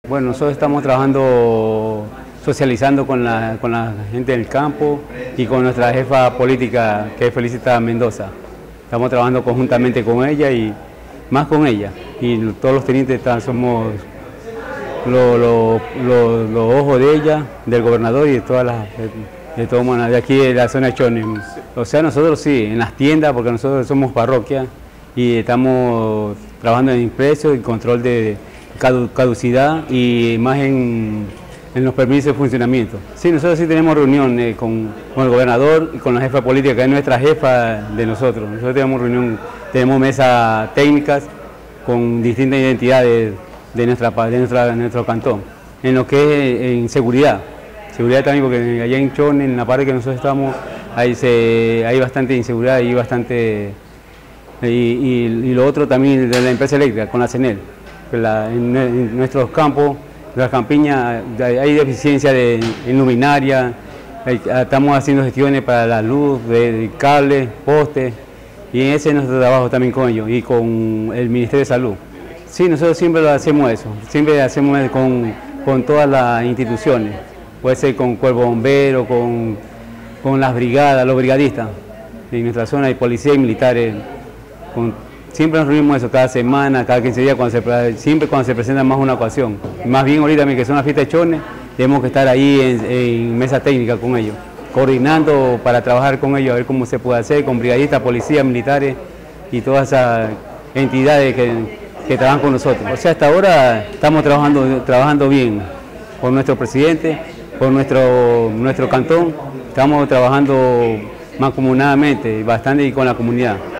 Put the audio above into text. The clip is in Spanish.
Bueno, nosotros estamos trabajando, socializando con la gente del campo y con nuestra jefa política, que es Felicita Mendoza. Estamos trabajando conjuntamente con ella y más con ella. Y todos los tenientes somos los ojos de ella, del gobernador y de todas las... de aquí de la zona de Chone. O sea, nosotros sí, en las tiendas, porque nosotros somos parroquia y estamos trabajando en impreso y control de caducidad y más en los permisos de funcionamiento. Sí, nosotros sí tenemos reunión con el gobernador y con la jefa política, que es nuestra jefa de nosotros. Nosotros tenemos reunión, tenemos mesas técnicas con distintas identidades de nuestro cantón, en lo que es en seguridad. Seguridad también, porque allá en Chone, en la parte que nosotros estamos, hay bastante inseguridad y bastante... Y lo otro también de la empresa eléctrica, con la CENEL. En nuestros campos, en las campiñas, hay deficiencia en luminaria, estamos haciendo gestiones para la luz, de cables, postes, y en ese es nuestro trabajo también con ellos y con el Ministerio de Salud. Sí, nosotros siempre lo hacemos eso, siempre hacemos con todas las instituciones, puede ser con Cuerpo Bombero, con las brigadas, los brigadistas, en nuestra zona hay policía y militares. Siempre nos reunimos eso cada semana, cada 15 días, siempre cuando se presenta más una ocasión. Más bien ahorita que son las fiestas de Chone, tenemos que estar ahí en mesa técnica con ellos, coordinando para trabajar con ellos, a ver cómo se puede hacer, con brigadistas, policías, militares y todas esas entidades que trabajan con nosotros. O sea, hasta ahora estamos trabajando bien por nuestro presidente, por nuestro cantón, estamos trabajando mancomunadamente, bastante y con la comunidad.